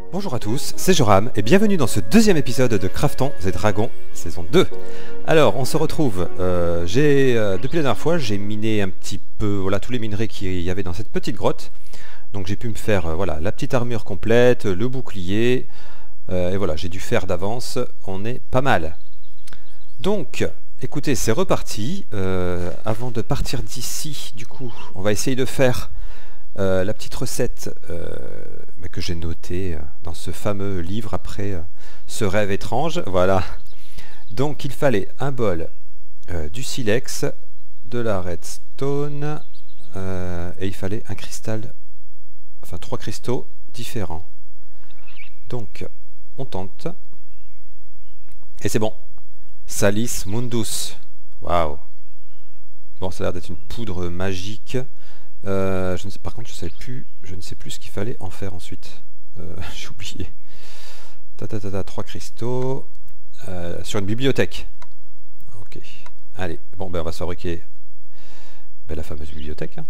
Bonjour à tous, c'est Joram et bienvenue dans ce deuxième épisode de Craftons et Dragons saison 2. Alors on se retrouve, depuis la dernière fois j'ai miné un petit peu voilà, tous les minerais qu'il y avait dans cette petite grotte. Donc j'ai pu me faire voilà, la petite armure complète, le bouclier, et voilà j'ai dû faire d'avance, on est pas mal. Donc écoutez c'est reparti, avant de partir d'ici du coup on va essayer de faire la petite recette que j'ai notée dans ce fameux livre après ce rêve étrange. Voilà. Donc il fallait un bol, du silex, de la redstone et il fallait un cristal, enfin 3 cristaux différents. Donc on tente et c'est bon. Salis Mundus. Waouh. Bon, ça a l'air d'être une poudre magique. Je ne sais, par contre, je ne sais plus ce qu'il fallait en faire ensuite. J'ai oublié. 3 cristaux sur une bibliothèque. Ok. Allez, bon, ben on va se fabriquer la fameuse bibliothèque. Hein.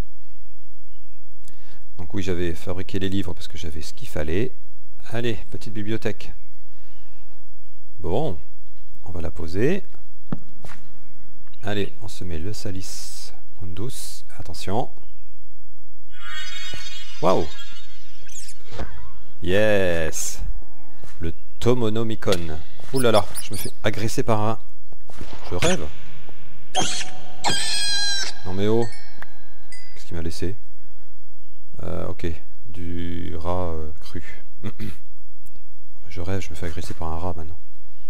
Donc oui, j'avais fabriqué les livres parce que j'avais ce qu'il fallait. Allez, petite bibliothèque. Bon, on va la poser. Allez, on se met le Salis Mundus. Attention. Waouh! Yes! Le Tomonomicon. Ouh là là, je me fais agresser par un... Je rêve? Non mais oh! Qu'est-ce qu'il m'a laissé? Ok, du rat cru. Je rêve, je me fais agresser par un rat maintenant.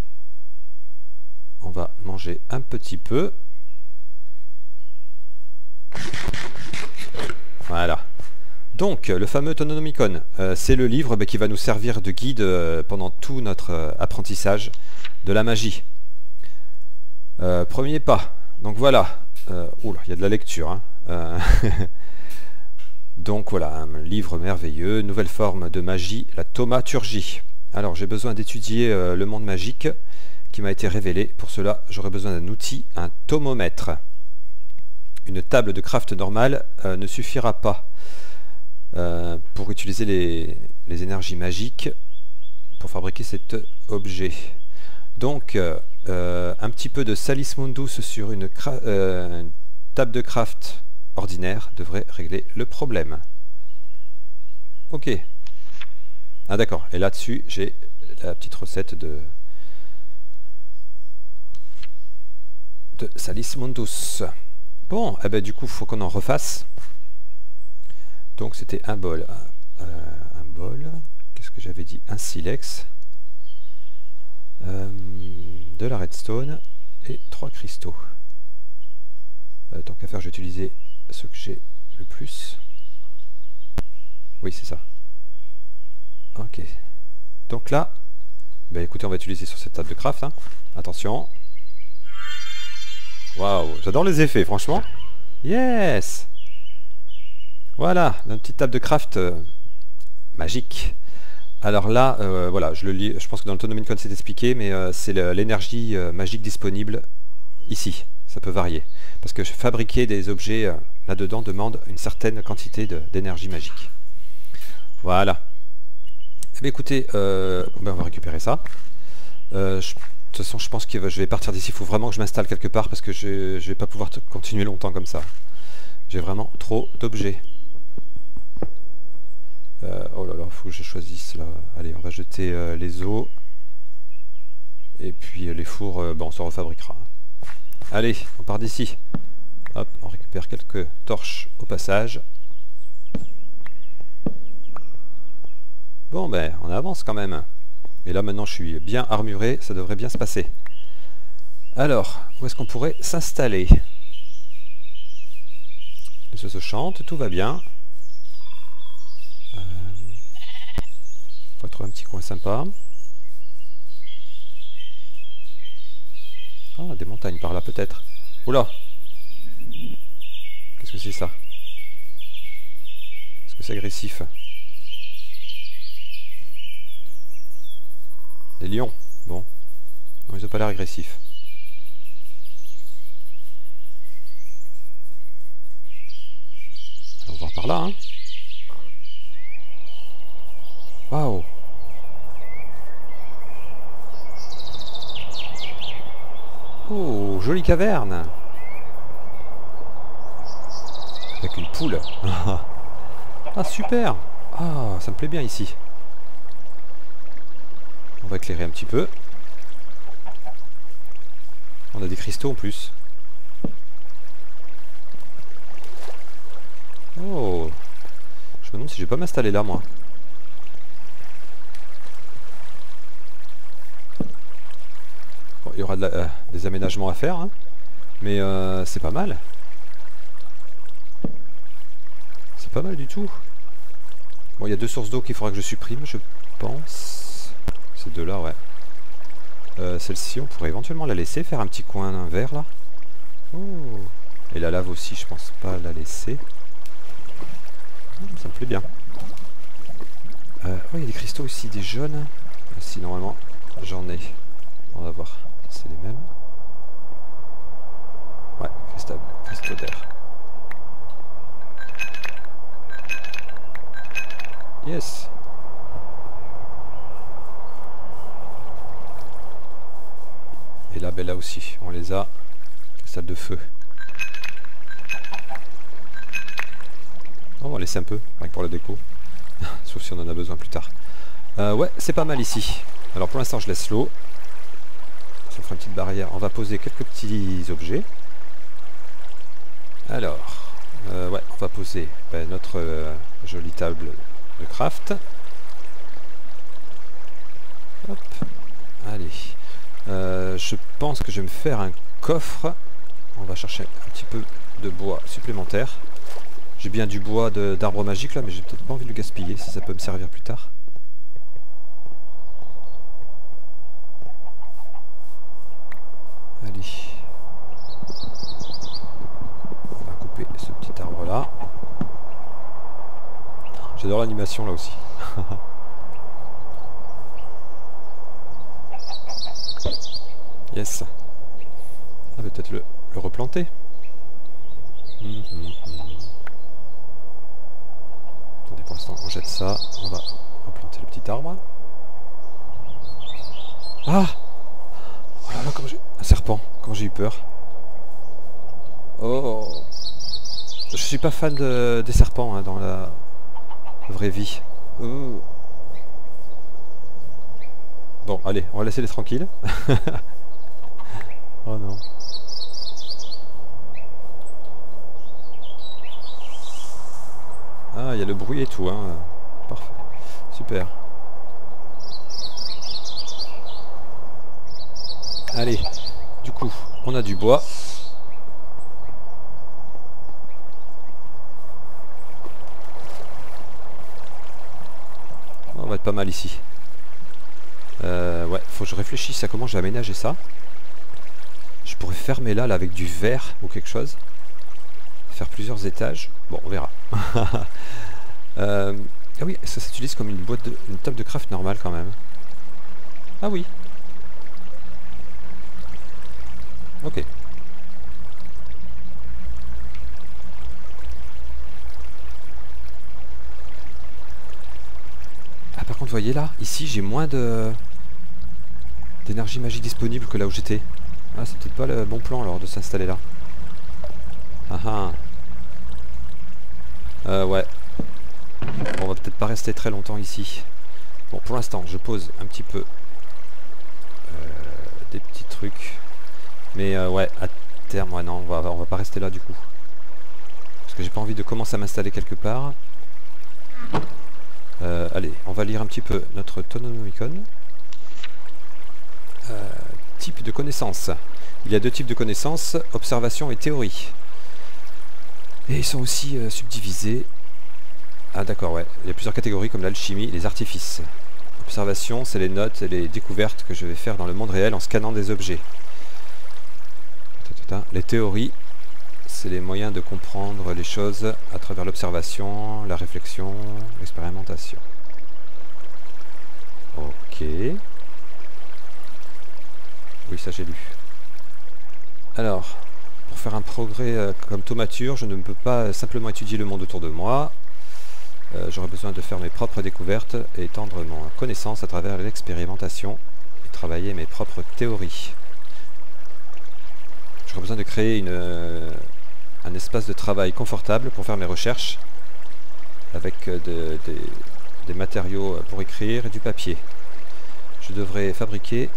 On va manger un petit peu. Voilà. Donc, le fameux Tomonomicon, c'est le livre qui va nous servir de guide pendant tout notre apprentissage de la magie. Premier pas. Donc voilà. Oula, il y a de la lecture. Hein. Donc voilà, un livre merveilleux, nouvelle forme de magie, la thaumaturgie. Alors, j'ai besoin d'étudier le monde magique qui m'a été révélé. Pour cela, j'aurai besoin d'un outil, un thaumatomètre. Une table de craft normale ne suffira pas. Pour utiliser les énergies magiques pour fabriquer cet objet. Donc un petit peu de Salis Mundus sur une table de craft ordinaire devrait régler le problème. Ok. Ah d'accord, et là-dessus j'ai la petite recette de Salis Mundus. Bon, eh ben, du coup il faut qu'on en refasse. Donc c'était un bol, qu'est-ce que j'avais dit? Un silex, de la redstone et 3 cristaux. Tant qu'à faire, je vais utiliser ce que j'ai le plus. Oui, c'est ça. Ok. Donc là, bah écoutez, on va utiliser sur cette table de craft. Hein. Attention. Waouh, j'adore les effets, franchement. Yes! Voilà, une petite table de craft magique. Alors là, voilà, je le lis, je pense que dans le Tomonomicon c'est expliqué, mais c'est l'énergie magique disponible ici. Ça peut varier. Parce que fabriquer des objets là-dedans demande une certaine quantité d'énergie magique. Voilà. Eh bien, écoutez, on va récupérer ça. De toute façon, je pense que je vais partir d'ici. Il faut vraiment que je m'installe quelque part parce que je ne vais pas pouvoir continuer longtemps comme ça. J'ai vraiment trop d'objets. Oh là là, faut que je choisisse là. Allez, on va jeter les os. Et puis les fours, on se refabriquera. Allez, on part d'ici. Hop, on récupère quelques torches au passage. Bon, ben, on avance quand même. Et là, maintenant, je suis bien armuré. Ça devrait bien se passer. Alors, où est-ce qu'on pourrait s'installer? Les oiseaux chantent, tout va bien. Faut trouver un petit coin sympa. Ah, des montagnes par là peut-être. Oula! Qu'est-ce que c'est ça? Est-ce que c'est agressif? Des lions. Bon. Non, ils n'ont pas l'air agressifs. Allons voir par là, hein. Waouh! jolie caverne. Avec une poule. Ah super. Ah, ça me plaît bien ici. On va éclairer un petit peu. On a des cristaux en plus. Oh. Je me demande si je vais pas m'installer là moi. Bon, il y aura des aménagements à faire, hein. Mais c'est pas mal. C'est pas mal du tout. Bon, il y a 2 sources d'eau qu'il faudra que je supprime, je pense. Ces deux-là, ouais. Celle-ci, on pourrait éventuellement la laisser, faire un petit coin vert là. Oh. Et la lave aussi, je pense pas la laisser. Ça me plaît bien. Oh, il y a des cristaux aussi, des jaunes. Si normalement j'en ai. On va voir. C'est les mêmes. Ouais, cristaux d'air. Yes. Et là, ben là aussi, on les a. Cristal de feu. On va laisser un peu, rien que pour la déco. Sauf si on en a besoin plus tard. Ouais, c'est pas mal ici. Alors pour l'instant, je laisse l'eau. Ça fera une petite barrière. On va poser quelques petits objets. Alors, ouais, on va poser notre jolie table de craft. Hop. Allez. Je pense que je vais me faire un coffre. On va chercher un petit peu de bois supplémentaire. J'ai bien du bois d'arbre magique là, mais j'ai peut-être pas envie de le gaspiller si ça peut me servir plus tard. Allez. On va couper ce petit arbre là. J'adore l'animation là aussi. Yes. On va peut-être le replanter. Attendez, pour l'instant on jette ça. On va replanter le petit arbre. Ah! Oh là là, comme j'ai... Un serpent, quand j'ai eu peur. Oh! Je suis pas fan des serpents hein, dans la vraie vie. Oh. Bon, allez, on va laisser les tranquilles. Oh non. Ah, il y a le bruit et tout, hein. Parfait. Super. Allez, du coup, on a du bois. On va être pas mal ici. Ouais, faut que je réfléchisse à comment j'ai aménagé ça. Je pourrais fermer là avec du verre ou quelque chose. Faire plusieurs étages. Bon, on verra. Ah oui, ça s'utilise comme une table de craft normale quand même. Ah oui. Ok. Ah par contre, vous voyez là, ici j'ai moins d'énergie magique disponible que là où j'étais. Ah, c'est peut-être pas le bon plan alors de s'installer là. Ah ah. Ouais. Bon, on va peut-être pas rester très longtemps ici. Bon, pour l'instant, je pose un petit peu des petits trucs. Mais ouais, à terme, ouais, non, on va pas rester là du coup. Parce que j'ai pas envie de commencer à m'installer quelque part. Allez, on va lire un petit peu notre Tononomicon. Type de connaissances. Il y a 2 types de connaissances, observation et théorie. Et ils sont aussi subdivisés. Ah d'accord, ouais. Il y a plusieurs catégories comme l'alchimie et les artifices. Observation, c'est les notes et les découvertes que je vais faire dans le monde réel en scannant des objets. Les théories, c'est les moyens de comprendre les choses à travers l'observation, la réflexion, l'expérimentation. Ok. Oui, ça j'ai lu. Alors, pour faire un progrès comme thaumaturge, je ne peux pas simplement étudier le monde autour de moi. J'aurais besoin de faire mes propres découvertes et étendre mon connaissance à travers l'expérimentation et travailler mes propres théories. Je j'aurai besoin de créer un espace de travail confortable pour faire mes recherches avec des matériaux pour écrire et du papier. Je devrais fabriquer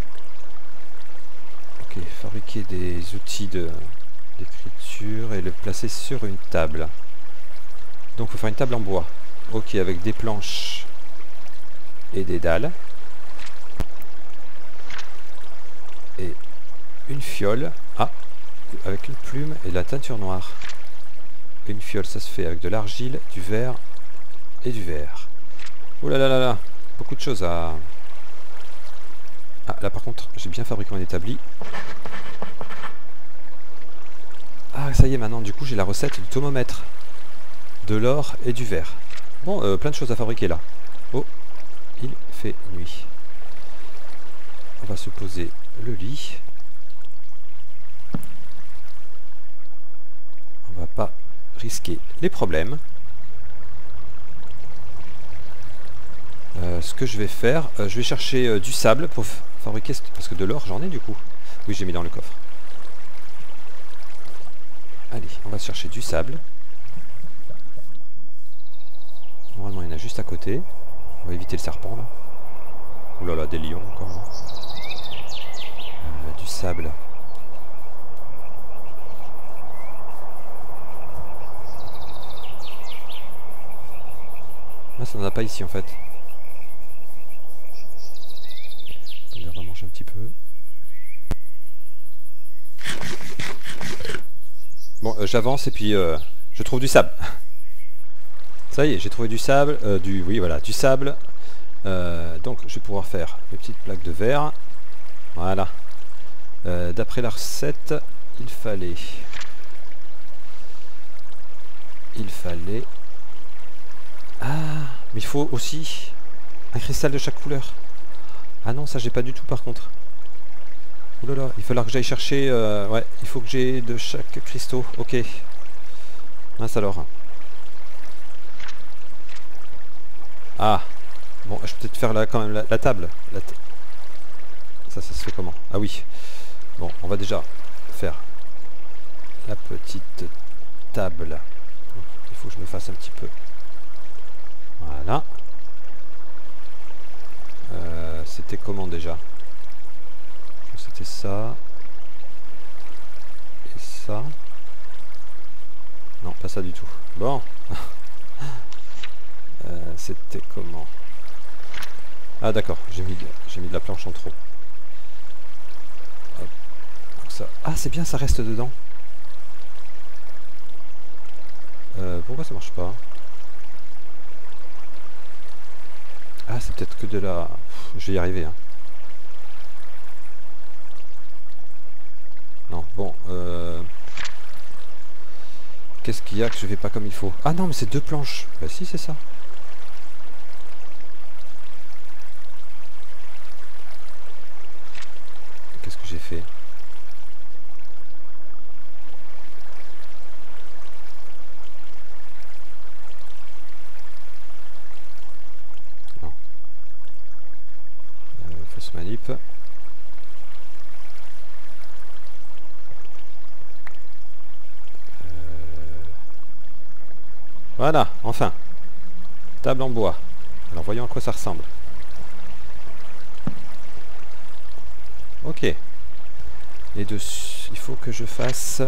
des outils d'écriture et le placer sur une table. Donc il faut faire une table en bois. Ok, avec des planches et des dalles. Et une fiole. Ah, avec une plume et de la teinture noire. Une fiole, ça se fait avec de l'argile, du verre et du verre. Oh là là là là, beaucoup de choses à... Ah, là par contre, j'ai bien fabriqué mon établi. Ah, ça y est, maintenant, du coup, j'ai la recette du thermomètre. De l'or et du verre. Bon, plein de choses à fabriquer là. Oh, il fait nuit. On va se poser le lit. On va pas risquer les problèmes. Ce que je vais faire, je vais chercher du sable pour fabriquer... Parce que de l'or, j'en ai du coup. Oui, j'ai mis dans le coffre. Allez, on va chercher du sable. Normalement, il y en a juste à côté. On va éviter le serpent, là. Ouh là là, des lions, encore. Du sable. Ah, ça n'en a pas ici, en fait. Donc, on va manger un petit peu. Bon, j'avance et puis je trouve du sable. Ça y est, j'ai trouvé du sable, oui voilà, du sable. Donc je vais pouvoir faire les petites plaques de verre. Voilà. D'après la recette, il fallait... Ah, mais il faut aussi un cristal de chaque couleur. Ah non, ça j'ai pas du tout par contre. Ouh là là, il va falloir que j'aille chercher... ouais, il faut que j'ai de chaque cristaux. Ok. Mince alors. Ah. Bon, je vais peut-être faire là quand même la table. Ça se fait comment? Ah oui. Bon, on va déjà faire la petite table. Il faut que je me fasse un petit peu. Voilà. C'était comment déjà? C'était ça. Et ça. Non, pas ça du tout. Bon. C'était comment? Ah d'accord, j'ai mis de la planche en trop. Hop. Donc ça... Ah c'est bien, ça reste dedans. Pourquoi ça marche pas? Ah c'est peut-être que de la... Je vais y arriver. Hein. Non, bon. Qu'est-ce qu'il y a que je fais pas comme il faut? Ah non, mais c'est deux planches. Bah si, c'est ça. Qu'est-ce que j'ai fait? Non. Fausse manip. Voilà, enfin. Table en bois. Alors voyons à quoi ça ressemble. Ok. Et dessus, il faut que je fasse...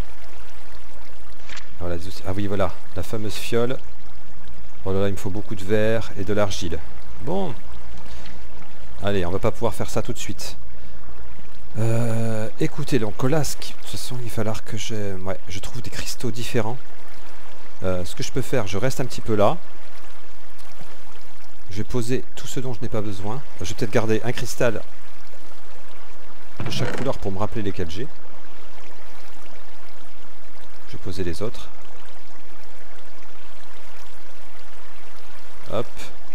Voilà, ah oui, voilà, la fameuse fiole. Oh là là, il me faut beaucoup de verre et de l'argile. Bon. Allez, on va pas pouvoir faire ça tout de suite. Écoutez, donc là, de toute façon, il va falloir que je trouve des cristaux différents. Ce que je peux faire, je reste un petit peu là. Je vais poser tout ce dont je n'ai pas besoin. Je vais peut-être garder un cristal de chaque couleur pour me rappeler lesquels j'ai. Je vais poser les autres. Hop.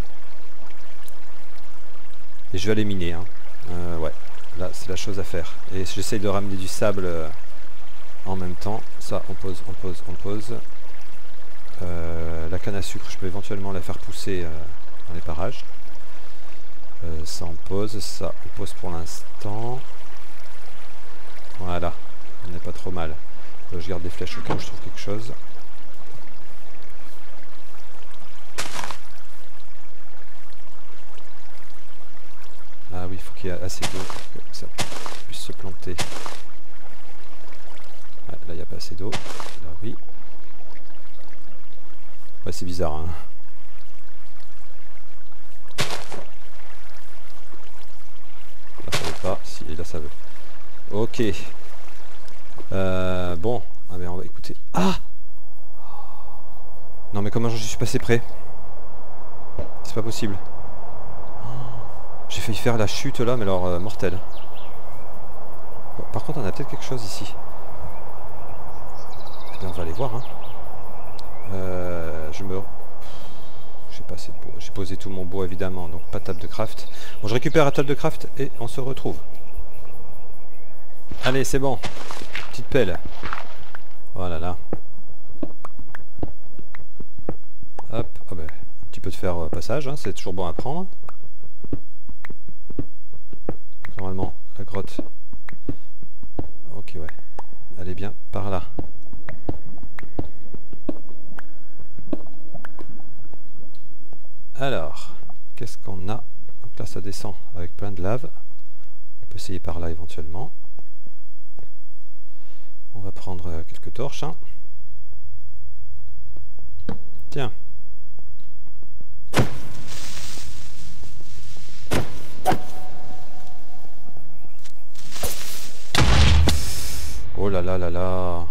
Et je vais aller miner. Hein. Ouais, là c'est la chose à faire. Et j'essaye de ramener du sable en même temps. Ça, on pose, on pose, on pose. La canne à sucre, je peux éventuellement la faire pousser dans les parages. Ça on pose, ça on pose pour l'instant. Voilà. On n'est pas trop mal. Je garde des flèches au cas où je trouve quelque chose. Ah oui, il faut qu'il y ait assez d'eau pour que ça puisse se planter. Ouais, là, il n'y a pas assez d'eau. Là, oui. Ouais, c'est bizarre, hein. Là, ça veut pas. Si, là, ça veut. Ok. Bon. Ah, mais on va écouter. Ah! Non, mais comment je suis passé près? C'est pas possible. J'ai failli faire la chute là, mais alors mortelle. Bon, par contre, on a peut-être quelque chose ici. Eh bien, on va aller voir. Hein. J'ai pas assez de bois. J'ai posé tout mon bois évidemment, donc pas de table de craft. Bon, je récupère la table de craft et on se retrouve. Allez, c'est bon. Petite pelle. Voilà là. Hop, ah ben, un petit peu de fer passage, hein, c'est toujours bon à prendre. Normalement, la grotte. Ok, ouais. Elle est bien par là. Alors, qu'est-ce qu'on a? Donc là, ça descend avec plein de lave. On peut essayer par là éventuellement. On va prendre quelques torches. Hein. Tiens. Oh là là là là.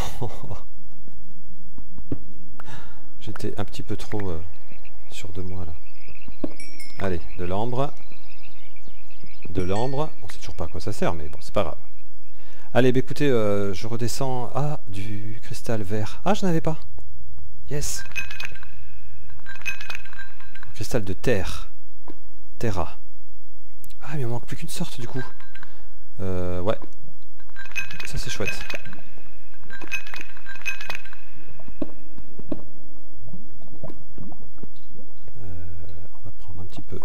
J'étais un petit peu trop sûr de moi là. Allez, de l'ambre. De l'ambre. On sait toujours pas à quoi ça sert, mais bon, c'est pas grave. Allez, bah écoutez, je redescends. Ah, du cristal vert. Ah, je n'avais pas. Yes. Cristal de terre. Terra. Ah, mais il me manque plus qu'une sorte du coup. Ouais. Ça c'est chouette. On va prendre un petit peu.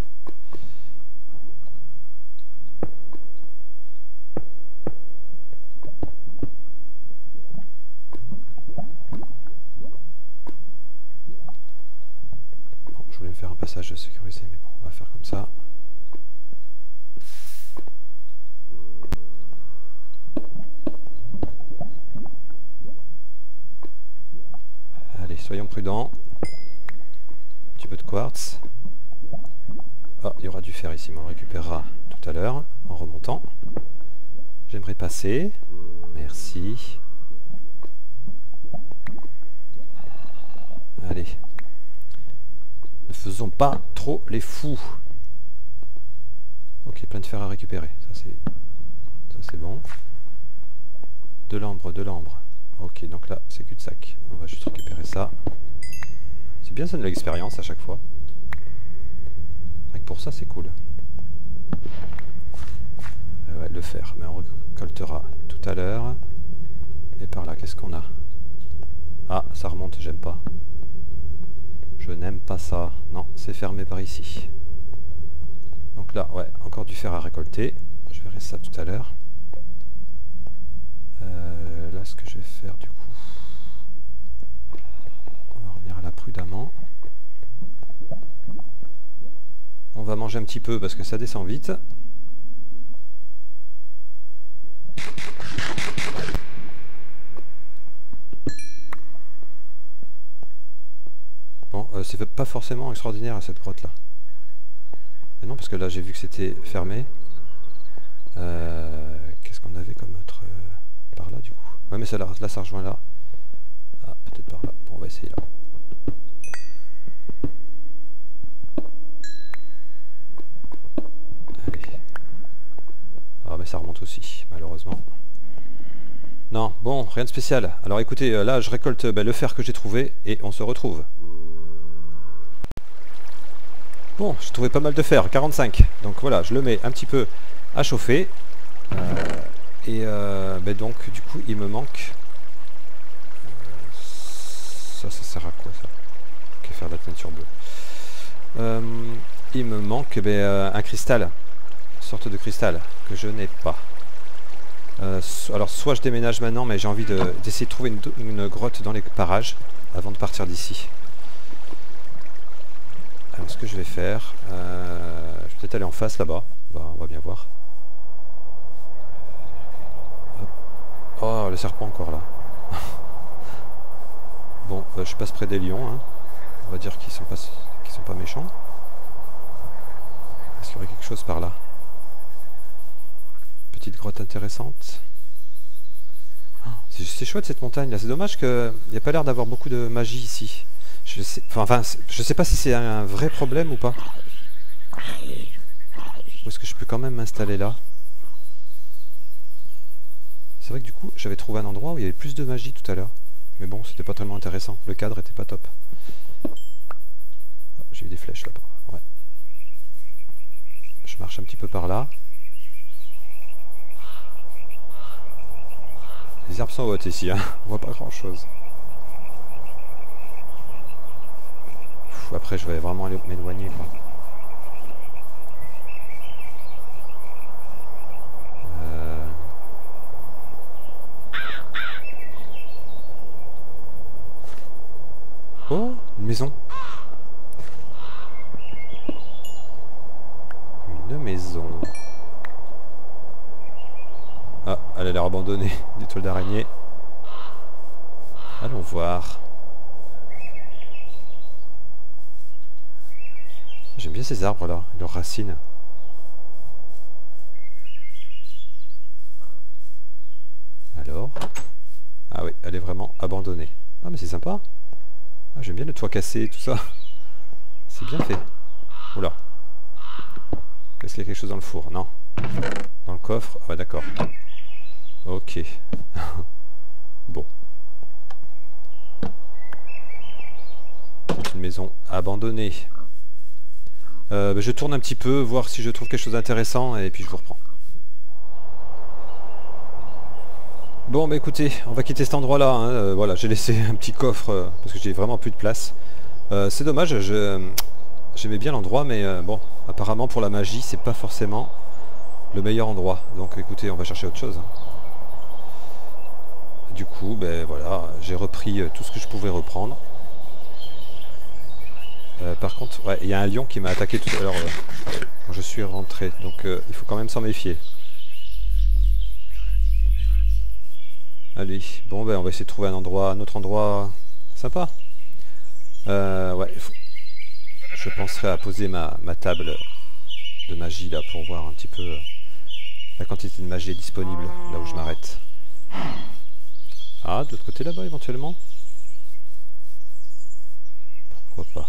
Bon, je voulais faire un passage sécurisé, mais bon, on va faire comme ça. Allez, soyons prudents. Un petit peu de quartz. Ah, il y aura du fer ici, mais on le récupérera tout à l'heure en remontant. J'aimerais passer. Merci. Allez. Ne faisons pas trop les fous. Ok, plein de fer à récupérer. Ça c'est bon. De l'ambre, de l'ambre. Ok, donc là, c'est cul-de-sac. On va juste récupérer ça. C'est bien, ça de l'expérience à chaque fois. Rien que pour ça, c'est cool. Ouais, le fer. Mais on récoltera tout à l'heure. Et par là, qu'est-ce qu'on a? Ah, ça remonte, j'aime pas. Je n'aime pas ça. Non, c'est fermé par ici. Donc là, ouais, encore du fer à récolter. Je verrai ça tout à l'heure. Là, ce que je vais faire du coup, on va revenir là prudemment. On va manger un petit peu parce que ça descend vite. Bon, c'est pas forcément extraordinaire cette grotte là. Mais non, parce que là j'ai vu que c'était fermé. Qu'est-ce qu'on avait comme autre par là du coup? Ouais, mais ça, là ça rejoint là. Ah, peut-être par là. Bon, on va essayer là. Allez. Ah, mais ça remonte aussi, malheureusement. Non, bon, rien de spécial. Alors écoutez, là je récolte le fer que j'ai trouvé et on se retrouve. Bon, j'ai trouvé pas mal de fer, 45. Donc voilà, je le mets un petit peu à chauffer. Donc du coup il me manque ça sert à quoi ça? Ok, faire de la teinture bleue. Il me manque un cristal, une sorte de cristal que je n'ai pas. Alors soit je déménage maintenant, mais j'ai envie d'essayer de trouver une grotte dans les parages avant de partir d'ici. Alors ce que je vais faire, je vais peut-être aller en face là-bas, on va bien voir. Hop. Oh, le serpent encore là. Bon, je passe près des lions, hein. On va dire qu'ils sont pas méchants. Est-ce qu'il y aurait quelque chose par là? Petite grotte intéressante. Oh, c'est chouette cette montagne là, c'est dommage qu'il n'y a pas l'air d'avoir beaucoup de magie ici. Je sais pas si c'est un vrai problème ou pas. Ou est-ce que je peux quand même m'installer là? C'est vrai que du coup, j'avais trouvé un endroit où il y avait plus de magie tout à l'heure. Mais bon, c'était pas tellement intéressant. Le cadre était pas top. Oh, j'ai eu des flèches là-bas. Ouais. Je marche un petit peu par là. Les herbes sont hautes ici, hein. On voit pas grand-chose. Après, je vais vraiment aller m'éloigner, quoi. Oh, une maison. Une maison. Ah, elle a l'air abandonnée. Des toiles d'araignée. Allons voir. J'aime bien ces arbres là, leurs racines. Alors? Ah oui, elle est vraiment abandonnée. Ah mais c'est sympa. Ah, j'aime bien le toit cassé, tout ça. C'est bien fait. Oula. Est-ce qu'il y a quelque chose dans le four? Non. Dans le coffre? Ah ouais, d'accord. Ok. Bon. C'est une maison abandonnée. Je tourne un petit peu, voir si je trouve quelque chose d'intéressant, et puis je vous reprends. Bon bah écoutez, on va quitter cet endroit là, hein. Voilà, j'ai laissé un petit coffre parce que j'ai vraiment plus de place. C'est dommage, j'aimais bien l'endroit, mais bon, apparemment pour la magie c'est pas forcément le meilleur endroit. Donc écoutez, on va chercher autre chose, hein. Du coup, ben voilà, j'ai repris tout ce que je pouvais reprendre. Par contre, ouais, il y a un lion qui m'a attaqué tout à l'heure quand je suis rentré, donc il faut quand même s'en méfier. Allez, bon ben on va essayer de trouver un autre endroit sympa. Ouais, je penserai à poser ma table de magie là pour voir un petit peu la quantité de magie est disponible là où je m'arrête. Ah, de l'autre côté là-bas éventuellement? Pourquoi pas?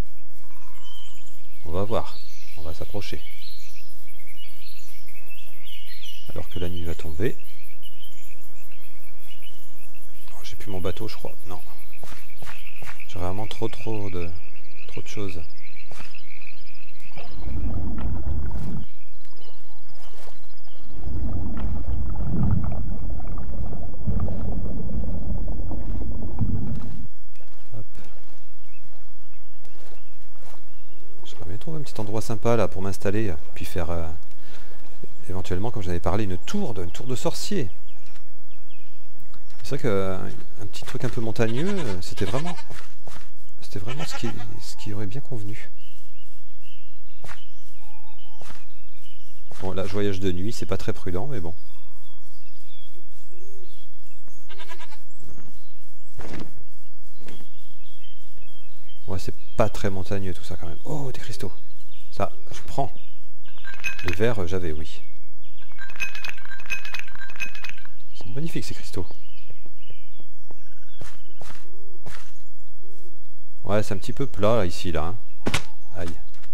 On va voir, on va s'approcher. Alors que la nuit va tomber. J'ai plus mon bateau, je crois. Non. J'ai vraiment trop de choses. Hop. J'aimerais bien trouver un petit endroit sympa là pour m'installer, puis faire éventuellement, comme j'avais parlé, une tour de sorcier. C'est vrai qu'un petit truc un peu montagneux, c'était vraiment ce qui aurait bien convenu. Bon là je voyage de nuit, c'est pas très prudent, mais bon. Ouais, c'est pas très montagneux tout ça quand même. Oh, des cristaux. Ça, je prends. Les verres, j'avais, oui. C'est magnifique ces cristaux. Ouais, c'est un petit peu plat là, ici, là. Hein. Aïe.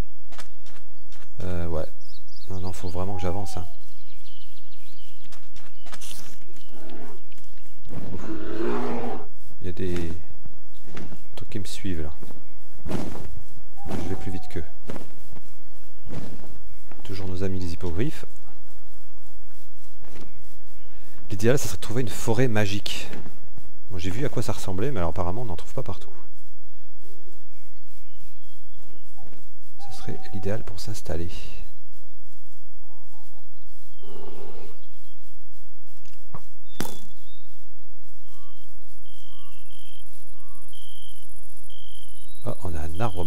Ouais. Non, faut vraiment que j'avance. Hein. Il y a des trucs qui me suivent là. Je vais plus vite qu'eux. Toujours nos amis les hippogriffes. L'idéal, ça serait de trouver une forêt magique. Bon, j'ai vu à quoi ça ressemblait, mais alors apparemment on n'en trouve pas partout. Ça serait l'idéal pour s'installer.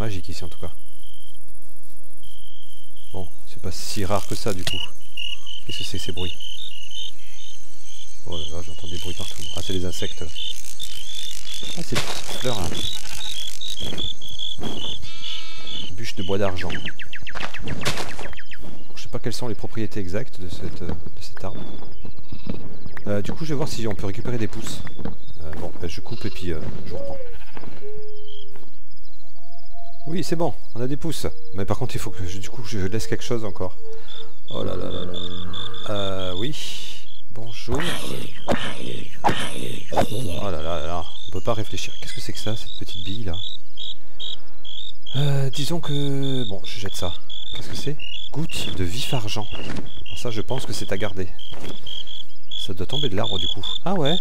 magique ici en tout cas. Bon, c'est pas si rare que ça du coup. Qu'est-ce que c'est que ces bruits? Oh là là, j'entends des bruits partout. Ah, c'est les insectes là. Ah, c'est des petites fleurs là. Bûche de bois d'argent. Je sais pas quelles sont les propriétés exactes de cet arbre. Du coup, je vais voir si on peut récupérer des pousses. Bon, ben, je coupe et puis je reprends. Oui, c'est bon, on a des pousses. Mais par contre, il faut que du coup je laisse quelque chose encore. Oh là là là là. Oui. Bonjour. Oh là là là. On peut pas réfléchir. Qu'est-ce que c'est que ça, cette petite bille là? Disons que... Bon, je jette ça. Qu'est-ce que c'est? Goutte de vif argent. Alors ça, je pense que c'est à garder. Ça doit tomber de l'arbre du coup. Ah ouais.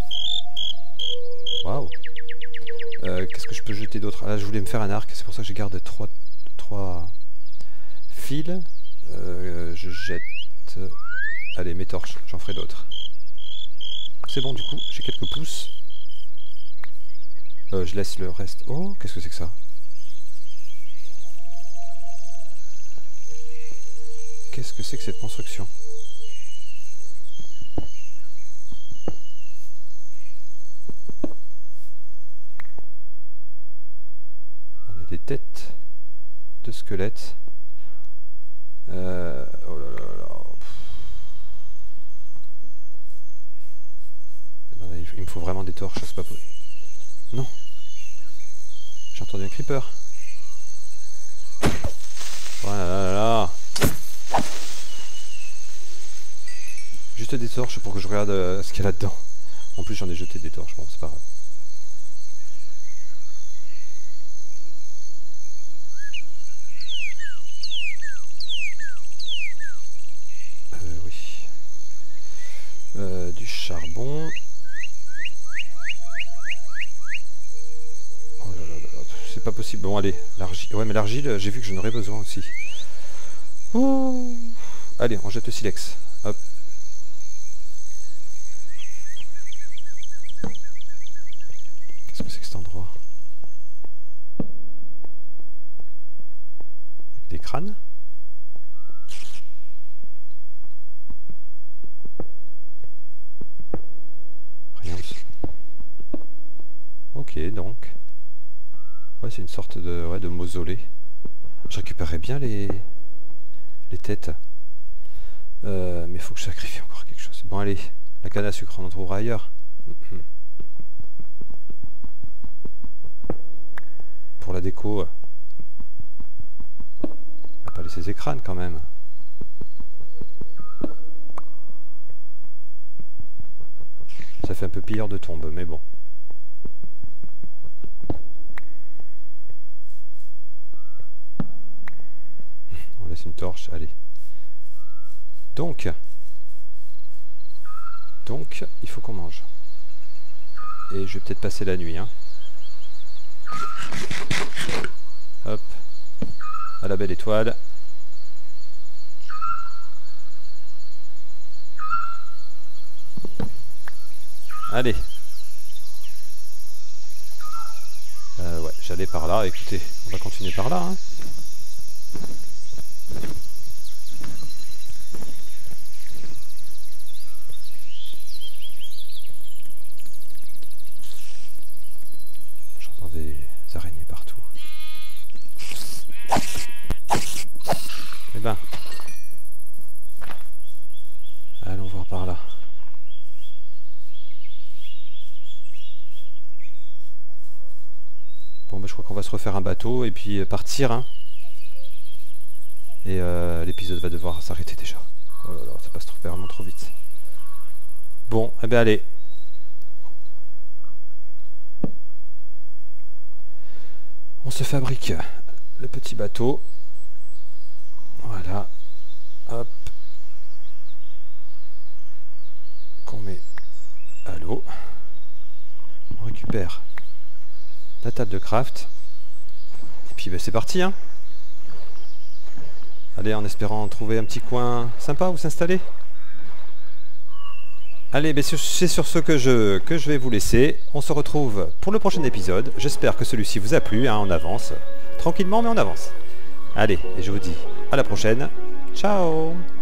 Waouh. Qu'est-ce que je peux jeter d'autre? Ah, là, je voulais me faire un arc. C'est pour ça que je garde 3 fils. Je jette... Allez, mes torches. J'en ferai d'autres. C'est bon, du coup, j'ai quelques pousses. Je laisse le reste. Oh, qu'est-ce que c'est que ça? Qu'est-ce que c'est que cette construction? On a des têtes de squelettes. Oh là là là. Il me faut vraiment des torches, c'est pas possible. Non. J'ai entendu un creeper. Voilà là là. Juste des torches pour que je regarde ce qu'il y a là-dedans. En plus j'en ai jeté des torches, bon c'est pas grave. Oui. Du charbon. Oh là là là là, c'est pas possible. Bon allez, l'argile. Ouais mais l'argile, j'ai vu que j'en aurais besoin aussi. Ouh. Allez, on jette le silex. Hop. Qu'est-ce que c'est que cet endroit? Avec des crânes? Rien. Ok, donc. Ouais, c'est une sorte de, ouais, de mausolée. Je récupérerais bien les têtes. Mais il faut que je sacrifie encore quelque chose. Bon, allez, la canne à sucre, on en trouvera ailleurs. Pour la déco, on va pas laisser ces crânes quand même. Ça fait un peu pilleur de tombe, mais bon. On laisse une torche, allez. Donc, il faut qu'on mange. Et je vais peut-être passer la nuit, hein. Hop, à la belle étoile. Allez. Ouais, j'allais par là, écoutez, on va continuer par là, hein. J'entends des araignées partout. Eh ben, allons voir par là. Bon, ben, je crois qu'on va se refaire un bateau et puis partir, hein. Et l'épisode va devoir s'arrêter déjà. Oh là là, ça passe vraiment trop vite. Bon, eh ben allez. On se fabrique le petit bateau. Voilà. Hop. Qu'on met à l'eau. On récupère la table de craft. Et puis ben, c'est parti, hein. Allez, en espérant trouver un petit coin sympa où s'installer. Allez, ben, c'est sur ce que je vais vous laisser. On se retrouve pour le prochain épisode. J'espère que celui-ci vous a plu, hein, on avance. Tranquillement, mais on avance. Allez, et je vous dis à la prochaine. Ciao!